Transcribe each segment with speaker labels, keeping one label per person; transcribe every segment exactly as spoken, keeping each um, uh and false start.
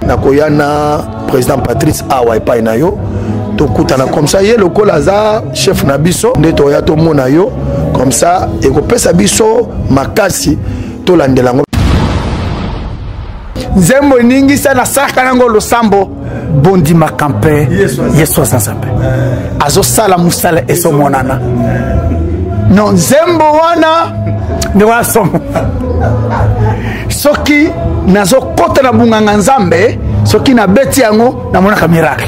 Speaker 1: Nakoyana président Patrice Awa epai na yo to kutana comme ça ye loko laza chef na biso nde to ya to mona yo comme ça et ko pesa biso makasi to landelango
Speaker 2: nzembo ningi sana saka nango losambo bondi makampe yeso sansambe azo sala musala eso monana non nzembo wana ni wasomo soki nazo kota na bunganga nzambe soki na beti yango na monaka miracle.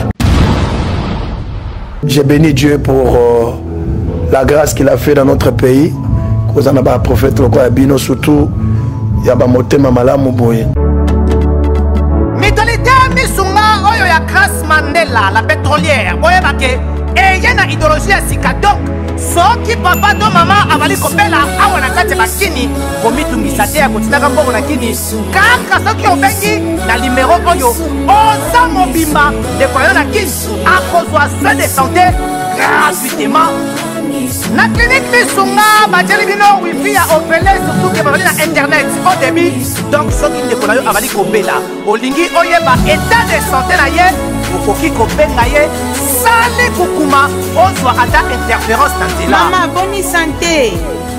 Speaker 1: J'ai béni Dieu pour euh, la grâce qu'il a fait dans notre pays. Cause on a pas prophète le quoi bino surtout ya ba motema malamu boye.
Speaker 3: Mitolite misunga oyo ya Grace Mandela la pétrolière boye bake et yana idéologie ya sika donc soki papa to mama avali kopela awa na kati bakini komitungisa te ya kotinaka mbongo na kini kaka soki obengi na numéro oyo oza mobimba de koyo na kini akozwa soin de santé gratuitement na clinique misunga bajeli bino wifi ya opele surtout ke bavali na internet au début donc soki ndeko na yo avali kopela olingi oyeba état de santé na ye okoki kobenga ye sale kukuma ozwa ata interférence na nzela.
Speaker 4: Maman, bonne santé.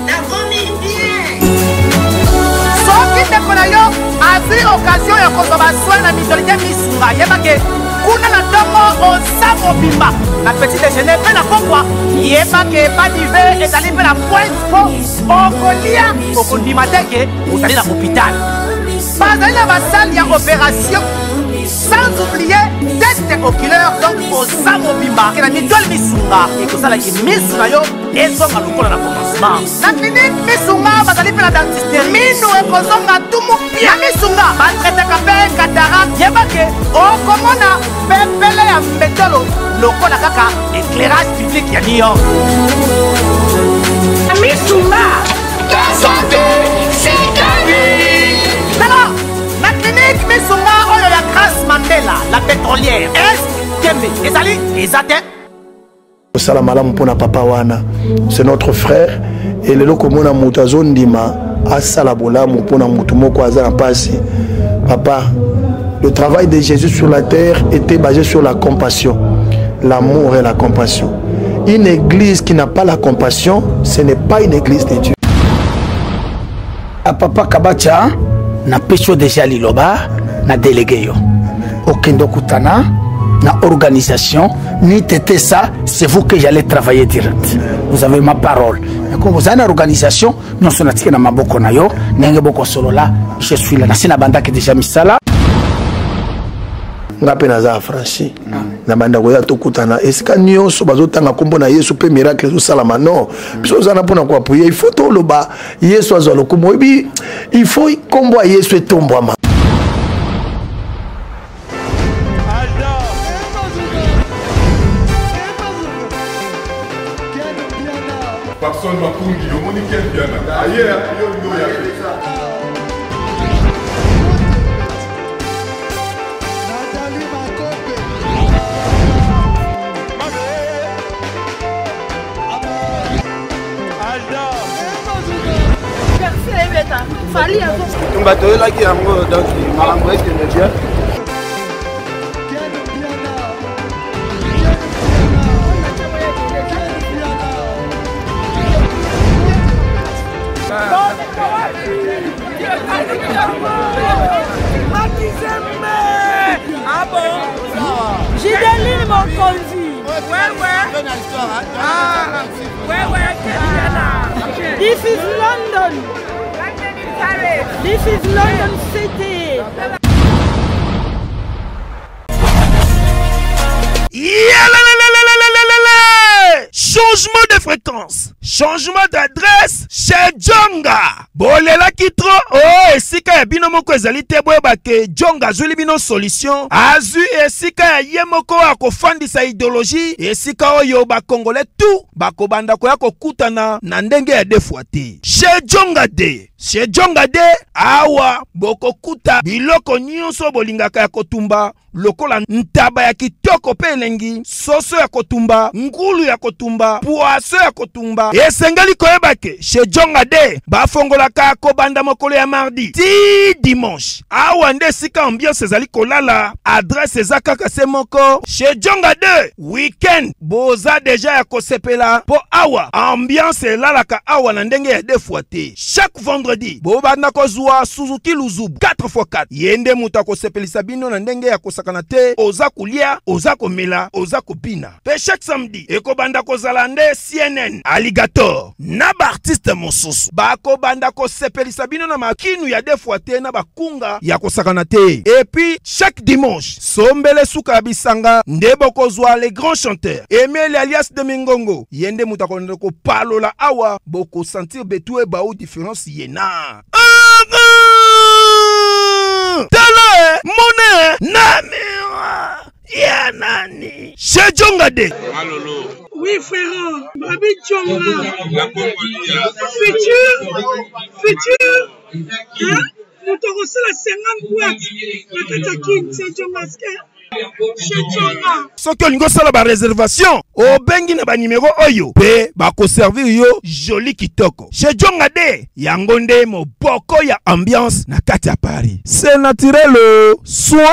Speaker 3: soki ndeko na yo azwi occasion ya kozwa baswin na mitolite misunga yebake kuna na ntongo oza mobimba na petit déjeuner mpe na pokwa yebake badive ezali mpe na pointe po okolia okondima teke ozali na hôpital bazali na basale ya opération sans oublier test oculaire donc oza mobimba ke na mitole misunga ekosalaki misu na yo ezonga lokola na commencement na clinique misunga bazali mpe na dentiste minu ekozonga tumu pia misunga batretaka mpe cataracte yebake okomona pepele ya mbetolo lokola kaka éclairage public ya New York. Misunga ta santé c'est ta vie. Alors na clinique misunga oyo ya Grace Mandela la pétrolière est kembe ezali ezate
Speaker 1: Sala malamu pona papa wana c'est notre frère et lelo komona mutu azondima asala bolamu pona mutu moko azana pasi papa. Le travail de Jésus sur la terre était basé sur la compassion, l'amour et la compassion. Une église qui n'a pas la compassion, ce n'est pas une église de Dieu.
Speaker 2: A papa Kabacha na pecho déjà liloba na délégué yo. Okendo kutana na organisation ni tete ça, c'est vous que j'allais travailler direct. Vous avez ma parole. Et comme vous avez une organisation, nous sommes na maboko na yo, nenge boko solo là, je suis là. Na sina banda que déjà misala.
Speaker 1: Ngape naza franchi na banda ko ya tokutana esika nyonso bazotanga kombo na Yesu pe miracle zo salama non biso zana pona ko apuye il faut to loba Yesu azalo kombo bi il faut kombo Yesu etombwama
Speaker 5: personne va pour dire on est quel bien ailleurs yo yo ya
Speaker 6: Tumba to la ki yango donc malambo est que Dieu
Speaker 4: Ah bon? J'ai donné mon conduit.
Speaker 3: Ouais, ouais. Ah, ouais, ouais.
Speaker 4: This is London. This is London City.
Speaker 7: Changement de fréquence, changement d'adresse chez Djonga. Bolela kitro, oh esika ya bino moko ezali te boyeba ke Djonga azuli bino solution. Azu esika ya ye moko akofandisa idéologie, esika oyo ba Congolais tout bakobanda ko ya kokutana na ndenge ya defuate. Chez Djonga de, chez Djonga de awa bokokuta biloko nyonso bolingaka ya kotumba. Lokola ntaba ya kitoko pe elengi, soso ya kotumba, ngulu ya kotumba, poaso ya kotumba esengeli koyeba ke chez Djonga de bafongolaka kobanda mokolo ya mardi ti dimanche awa nde esika ambiance ezali kolala adresse eza kaka se moko chez Djonga de weekend boza deja ya kosepela po awa ambiance elalaka awa na ndenge ya deux fois te chaque vendredi bobanda kozwa Suzuki Luzubu quatre fois quatre yende muta kosepelisa bino na ndenge ya kosakana te oza kulia oza komela oza kopina pe chaque samedi ekobanda kozala nde C N N Alligator na ba artiste mosusu bakobanda kosepelisa bino na makinu ya deux fois te na bakunga ya kosakana te et puis chaque dimanche sombele suka bisanga nde bokozwa les grands chanteurs Emile alias de Mingongo yende muta konde ko palola awa boko sentir betou e ba ou différence yena tele mone namira ya nani chez Djonga de
Speaker 8: Malolo.
Speaker 4: Oui, frère. Babi Djonga. Futur. Futur. Hein? Nous te reçons la cinquante boîtes. La Katakin, c'est Djonga. Chez Djonga.
Speaker 7: Soki olingo sala ba réservation obengi na ba numéro oyo pe ba ko servir yo joli kitoko chez Djonga de yango nde moboko ya ambiance na kati ya Paris c'est naturel soin.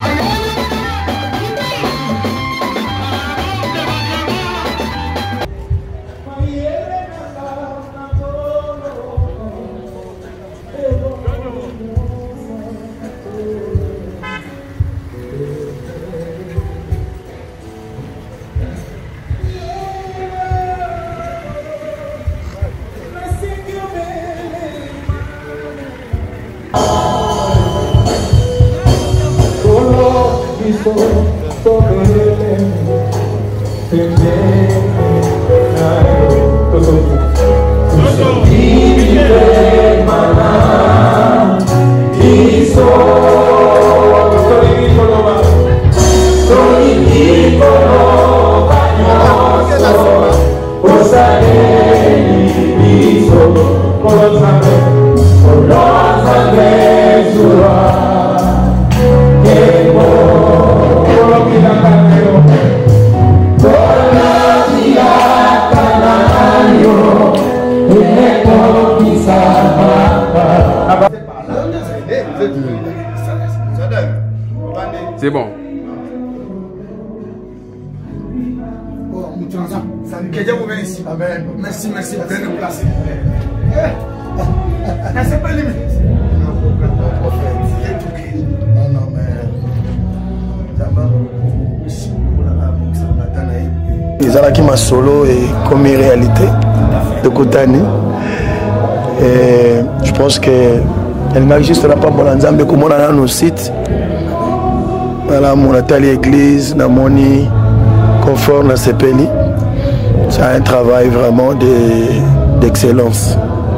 Speaker 8: C'est bon.
Speaker 2: Amen. Merci, merci. Bien déplacé. C'est pas limite. Non, non, mais.
Speaker 1: Ezalaki ma solo et comme réalité de Kotani. Et je pense que elle m'a juste là pas bon ensemble comme on a nos sites. Voilà mon atelier église, na moni confort na sepeli. C'est un travail vraiment d'excellence.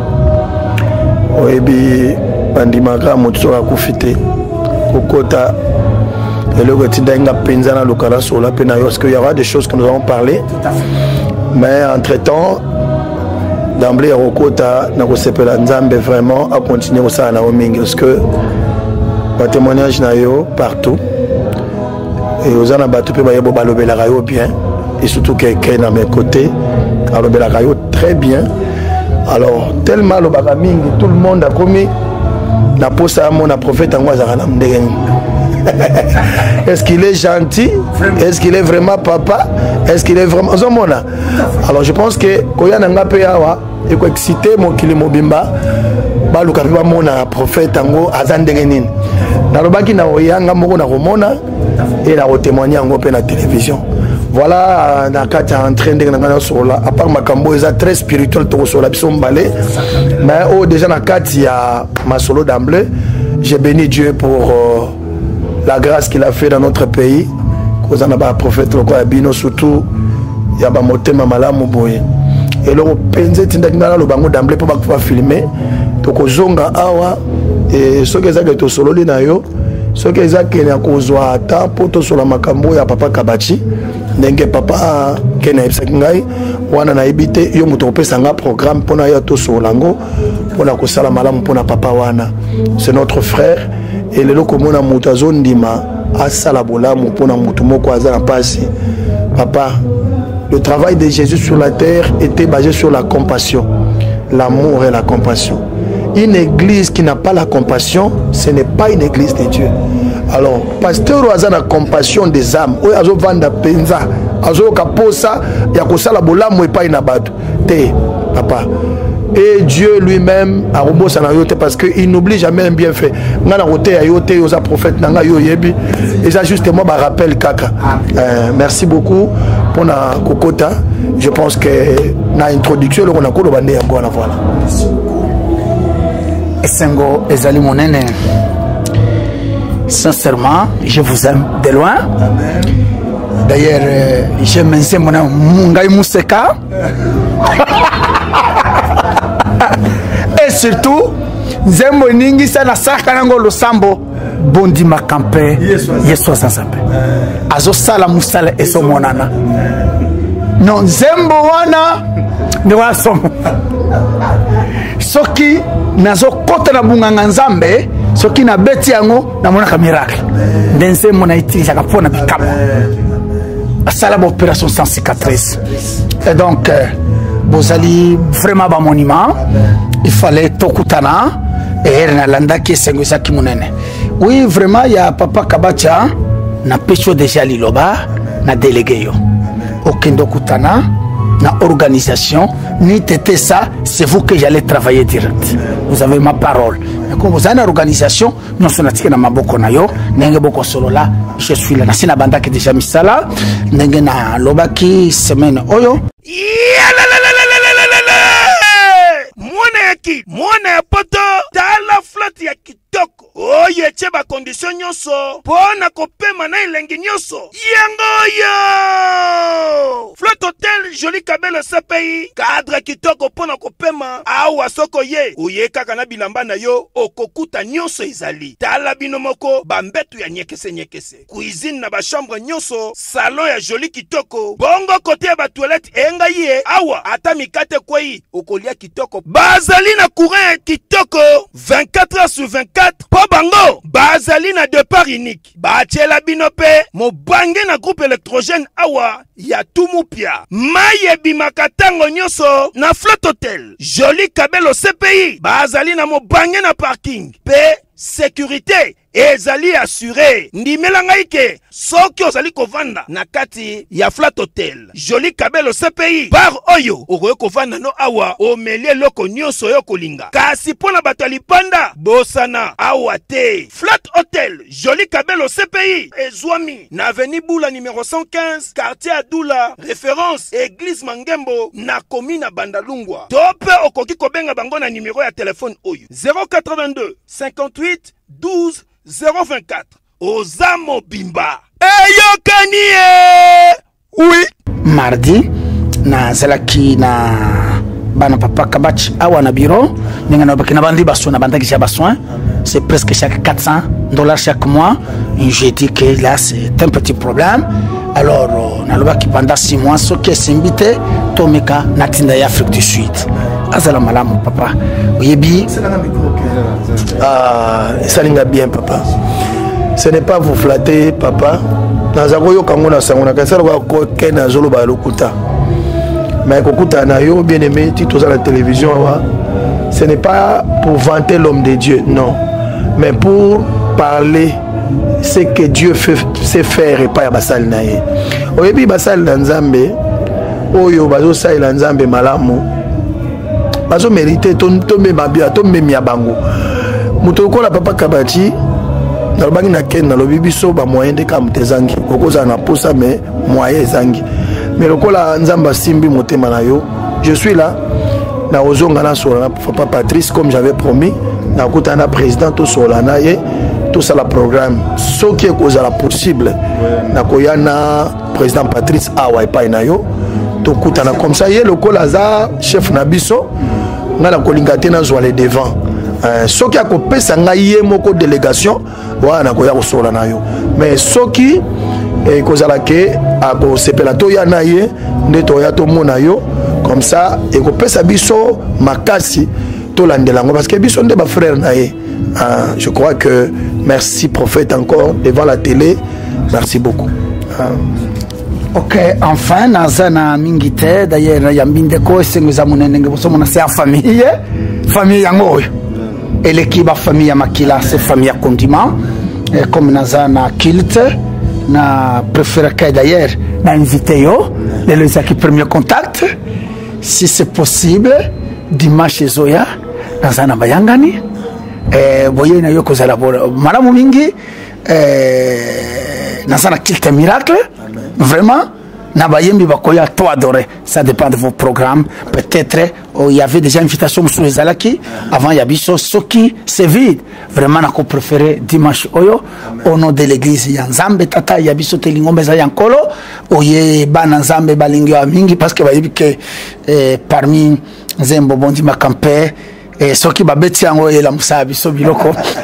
Speaker 1: Oui, puis bandimaka motsora kufite kokota et le gotinga penzana lokala sur la peine parce qu'il y aura des choses que nous allons parler. Mais entre-temps d'emblée Rokota na kosepela nzambe vraiment à continuer ça na omingi parce que ba témoignage na yo partout et aux ana batu pe ba yebo balobela rayo bien et surtout quelqu'un à mes côtés alobela rayo très bien. Alors tellement le bagamingi tout le monde a commis la poste à mon prophète en wazarana mdegen. Est-ce qu'il est gentil? Est-ce qu'il est vraiment papa? Est-ce qu'il est vraiment Zomona? Alors je pense que Koya Nanga Peyawa et quoi excité mon kilimobimba baluka biba mona prophète ango azandengenin. Na lobaki na oyanga moko na romona et la témoigner en pe na télévision. Voilà na kata en train de ngana sur la à part makambo eza très spirituel to sur la biso mbalé mais oh déjà na kata ya ma solo d'emblée j'ai béni Dieu pour euh, la grâce qu'il a fait dans notre pays cause na ba prophète loko ya bino surtout ya ba motema malamu boye et le penze tinda ngana lo bango d'emblée pour ba pouvoir filmer to kozonga awa et ce que ça que to solo li na yo ce que ça que na kozwa ta poto sur la makambo ya papa Kabachi ndenge papa kena ngai wana na ibite yo muto pesa nga programme pona ya to solango pona ko sala malamu pona papa wana c'est notre frère et lelo ko mona mutazondima asala bolamu pona mutu moko azana pasi papa Le travail de Jésus sur la terre était basé sur la compassion, l'amour et la compassion. Une église qui n'a pas la compassion, ce n'est pas une église de Dieu. Alors, pasteur a la compassion des âmes. Oui, azo vanda penza, azo kaposa, yakosala bolamu epai na bato. Te, papa. Et Dieu lui-même a rebossé na yote parce qu'il n'oublie jamais un bienfait. Ngana roté a yote yosa prophète nanga yo yebi. Et ça justement me rappelle kaka. Euh, merci beaucoup pour na kokota. Je pense que na introduction le konako lo bande yango na voilà.
Speaker 2: Esengo ezali monene. Sincèrement, je vous aime de loin. D'ailleurs, euh, je mentionne mon Mungai Mousseka. Et surtout, Zembo Ningi Sana Sakanango Losambo Bondi Makampe Yeso Sansampe. Azo Sala Moussala et son monana. Non, Zembo Wana ne wa somo. Soki nazo kota na bunganga nzambe soki na beti yango na monaka miracle ndense mona itilisa ka pona bikamo asala ba opération sans cicatrice. Et donc euh, bozali vraiment ba monument il fallait tokutana et na landa ki sengo saki munene. Oui, vraiment il y a papa Kabacha na pecho déjà liloba na délégué yo okendo kutana na organisation, ni tété ça, c'est vous que j'allais travailler direct. Vous avez ma parole. Mais comme vous avez une organisation, nous sommes na maboko na yo, nenge boko solo là, je suis là. Nasina banda qui déjà mis ça là, nenge na lobaki semaine oyo.
Speaker 7: Mwana mwana ya poto, tala flotte ya kitoko. Oye cheba condition nyoso, pona kopema na ilengi nyoso. Yango yo! Flotte Hotel Joli Kabelo C P I, cadre kitoko pona kopema. Awa soko ye, oye kaka na bilamba na yo, okokuta nyoso izali. Tala binomoko, bambetu ya nyekese nyekese. Cuisine na ba chambre nyoso, salon ya joli kitoko. Bongo kote ya ba toilette enga ye, awa ata mikate kwei, okolia kitoko. Bazali na courant kitoko, vingt-quatre heures sur vingt-quatre. Po bango, bazali na départ unique. Bachela binope, mo bange na groupe électrogène awa, ya tumupia. Maye bimakatango nyoso, na Flotte Hotel. Joli Kabelo C P I, bazali na mo bange na parking. P, sécurité. Ezali assuré. Ndimela ngaike. Soki ozali kovanda na kati ya Flotte Hotel. Joli Kabelo C P I. Bar oyo. Ogoye kovanda no awa. Omelie loko nyonso yo kolinga. Kasi pona batali panda. Bosana. Awa te. Flotte Hotel. Joli Kabelo C P I. Ezwami. Na avenue Boula numéro cent quinze. Quartier Adoula. Référence. Église Mangembo. Na komina Bandalungwa. Tope okoki kobenga bango na numéro ya téléphone oyo. zéro quatre-vingt-deux cinquante-huit douze zéro vingt-quatre. Ozamo Bimba. Eyo kanie. Oui.
Speaker 2: Mardi na zalaki na bana papa Kabach awa na bureau ninga na bakina bandi baso na bandaki ya basoin. C'est presque chaque quatre cents dollars chaque mois. Et j'ai dit que là c'est un petit problème. Alors na loba ki pendant six mois ce qui est invité Tomeka na tinda ya Afrique du Sud. Azala malamu papa. Oyebi
Speaker 1: ah ça linga bien papa. Ce n'est pas vous flatter papa. Nazakoyo kango na sango na kasala ko kena zolo ba lokuta. Mais kokuta na yo bien aimé titre à la télévision ce n'est pas pour vanter l'homme de Dieu, non, mais pour parler ce que Dieu fait, sait faire et pas ya basal na ye. Oyebi basal na Nzambe oyo bazo sa la Nzambe malamu. Bazo mérité ton tombe mabia tombe mia bango. Muto ko la papa Kabachi na bangi na ken na lobi biso ba moyen de kam tezangi. Kokoza na posa mais moyen zangi. Mais lokola Nzamba simbi motema na yo, je suis là. Na ozonga na sola papa Patrice comme j'avais promis. Na kutana président to sola na ye. Tout ça le programme. Ce qui est causé possible. Na koyana président Patrice awa epai na yo. To kutana comme ça ye lokola za chef na biso. Na la kolingate na zo aller devant. Euh, ce qui a coupé ça nga ye moko délégation wa na koya sola na yo. Mais ce qui et kozala ke ako sepelato ya na ye ndeto ya to mona yo comme ça et ko pesa biso makasi to landelango parce que biso nde ba frère na ye. Ah, je crois que merci prophète encore devant la télé. Merci beaucoup. Ah.
Speaker 2: Ok, enfin, nazana mingite, d'ailleurs, yambindeko, esenguza munene ngeboso mona c'est en famille, famille yango. Et l'équipe a famille makila, c'est famille condiment. Et comme nazana kilte, na préféré que d'ailleurs, na invité yo, les les qui premier contact, si c'est possible, dimanche zoya, nazana bayangani. Eh, voyez na yo kozala malamu mingi, eh, nazana kilte miracle. Vraiment, Nabayembi Bakoya, toi adoré. Ça dépend de vos programmes. Peut-être, oh, il y avait déjà une invitation sur les Alaki. Avant, il y a Bisso, Soki, c'est vide. Vraiment, on préféré dimanche Oyo. Au nom de l'église, il y a Nzambe Tata, il y a Bisso Telingombe Zayankolo. Oye, Ban Nzambe Balingyo Amingi, parce que il que eh, parmi Zembo Bondi Makampe, et Soki Babeti Yango et la Moussa Bisso Biloko.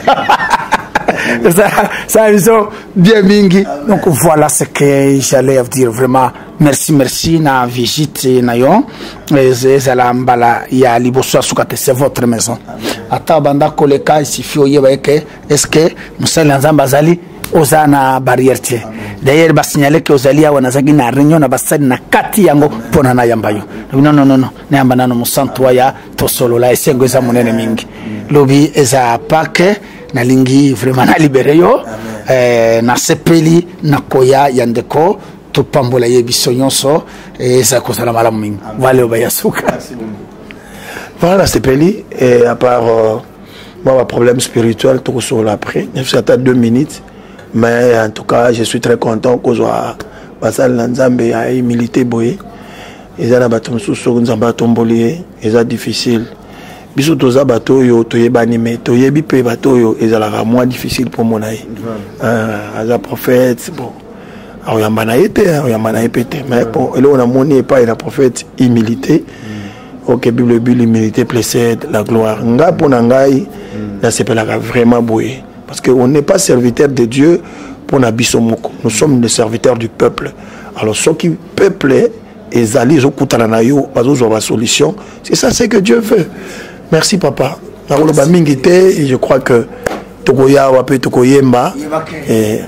Speaker 2: Ça, ça ils sont bien mingi. Donc voilà ce que j'allais dire. Vraiment merci merci na visite na yo ezala mbala ya liboso sukate, c'est votre maison. Ata banda koleka isifi oyeba ke est-ce que musala nzamba azali ozana barrière tie. D'ailleurs ba signaler que ozali ya wanazaki na réunion na basali na kati yango pona na yamba yo. Non non non non na yamba nano musantu ya to solo la esengo eza monene mingi. Lobi eza pake na lingi vraiment na libéré yo eh, na sepeli na koya yandeko to pambola yebiso nyonso et ça kozala malamu mingi wale obayasuka
Speaker 1: voilà na sepeli et à part euh, moi problème spirituel tout sur l'après ça t'a deux minutes mais en tout cas je suis très content que soit basal nzambe ya humilité boye ezana batum susu nzamba tombolier eza difficile. Biso toza bato yo toyebani me toyebi pe bato yo ezalaka moins difficile pour mon aïe. Euh as prophète bon. Alors yambana été, yambana été mais bon là on a moni pas la prophète humilité. OK Bible Bible l'humilité précède la gloire. Nga pona ngai na sepelaka vraiment boye parce que on n'est pas serviteur de Dieu pour na biso moko. Nous sommes des serviteurs du peuple. Alors ce qui peuple ezali zo kutana na yo bazo zo ba solution. C'est ça c'est que Dieu veut. Merci papa. Et je crois que Togoya ou peu Togoyemba et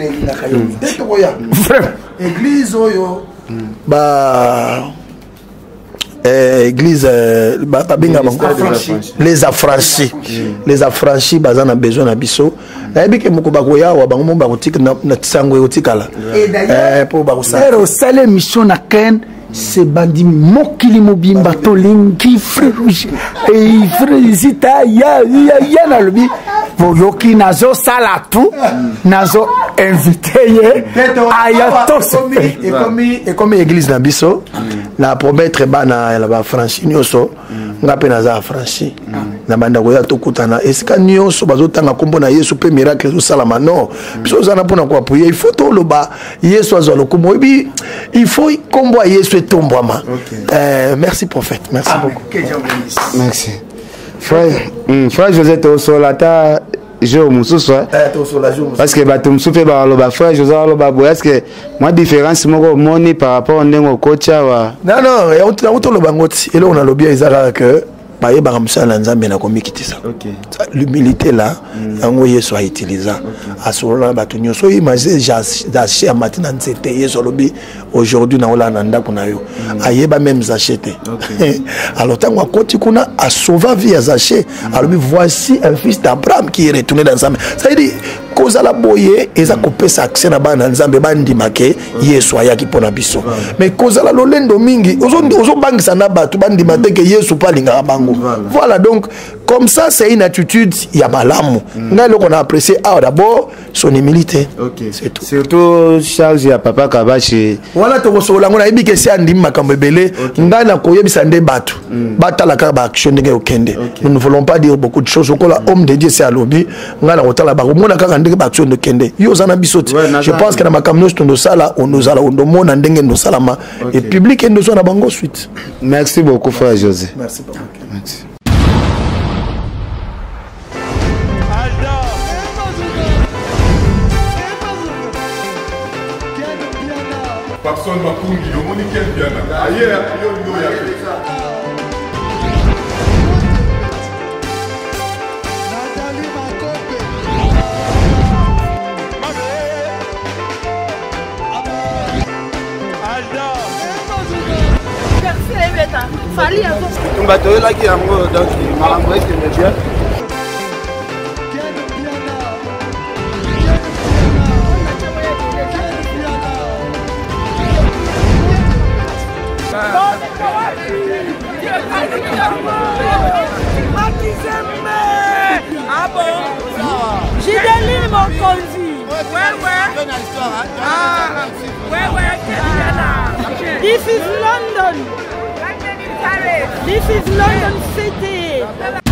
Speaker 1: église oyo ba église ba binga les affranchis les affranchis bazana besoin na biso et bien que moko bakoya wa bango ba kotika na tsango yotikala eh pour ba
Speaker 2: ça au salé mission na ken c'est bandi mokili mobimba tolingi frère et frère zita ya ya ya na lobi boyoki nazo sala tout nazo invité ye aya tos
Speaker 1: et comme et comme église na biso la promettre bana la ba franchi nyoso ngape naza franchi na banda ko ya tokutana eska nyoso bazotanga kombo na Yesu pe miracle zo salama non biso zana pona ko apuye il faut to loba Yesu azolo kombo bi il faut kombo Yesu tombama. Euh, merci prophète, merci ah, beaucoup.
Speaker 9: Merci. Frère, mm, frère José Tosolata, je mususu parce que batum soupe ba loba frère José loba bo est-ce que moi différence moko moni par rapport ndengo kocha wa
Speaker 1: non non ya uto loba ngoti et là on a lobia izara que ba yeba kamsala nzambe na komikitisa. OK. L'humilité là, yango Yesu a utilisé. Asola batunyo so imagine d'acheter matin nzete Yesu lobi aujourd'hui na ola nanda kuna yo. Ayeba même acheter. Alors tango akoti kuna a sauvé vie à Zaché. Alors voici un fils d'Abraham qui est retourné dans sa main. Ça veut dire cause la boye eza kopesa accès na bana nzambe bandima ke Yesu ayaki pona biso. Mais cause la lolendo mingi ozo ozo bangisa na batu bandima te ke Yesu palinga bango. Voilà donc comme ça c'est une attitude ya malamu. Nga le qu'on a apprécié ah d'abord son humilité.
Speaker 9: OK. C'est tout. Surtout charge ya papa Kabachi.
Speaker 1: Voilà to kosola ngona ibi ke si andimi makambo ebele nga na koyebisa nde batu. Batala ka ba action ndenge okende. Nous ne voulons pas dire beaucoup de choses kola homme de Dieu c'est à lobby nga na kotala ba mona ka ndenge ba action de kende. Yo zana bisoti. Je pense que na makambo sto ndo sala on nous ala on mona ndenge ndo salama et public ndo so na bango suite.
Speaker 9: Merci beaucoup frère José.
Speaker 1: Merci beaucoup.
Speaker 9: Merci.
Speaker 5: Personne m'a conduit, le monde est bien. Ailleurs, il y a
Speaker 6: bato oyelaki yango donc makambo ekende bien.
Speaker 3: Ah bon? J'ai des livres mon conduit. Ouais, ouais. Ah, ouais, ouais. This is London. This is London City.